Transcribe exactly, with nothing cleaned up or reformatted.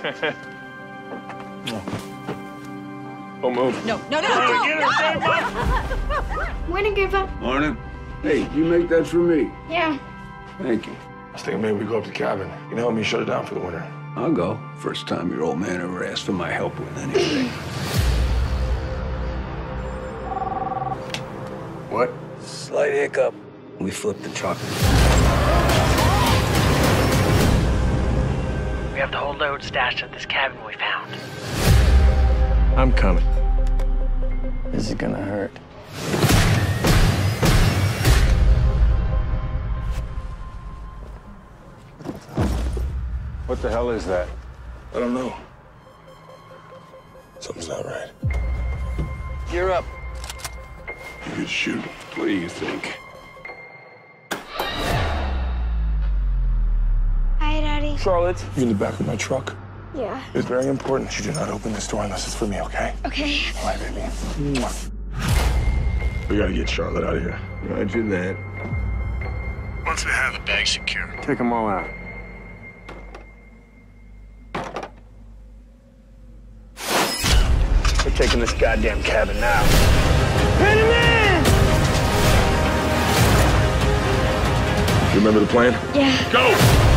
Don't move. No, no, no, no, no, get no. Morning, Grandpa. Morning. Hey, you make that for me? Yeah. Thank you. I was thinking maybe we go up to the cabin. You can help me shut it down for the winter. I'll go. First time your old man ever asked for my help with anything. What? Slight hiccup. We flipped the truck. We have the whole load stashed at this cabin we found. I'm coming. This is gonna hurt. What the hell is that? I don't know. Something's not right. You're up. You could shoot. What do you think? Hi, Daddy. Charlotte, you in the back of my truck? Yeah. It's very important you do not open this door unless it's for me, okay? Okay. All right, baby. Mwah. We gotta get Charlotte out of here. Roger that. Once we have the bag secure. Take them all out. We're taking this goddamn cabin now. Pin him in! You remember the plan? Yeah. Go!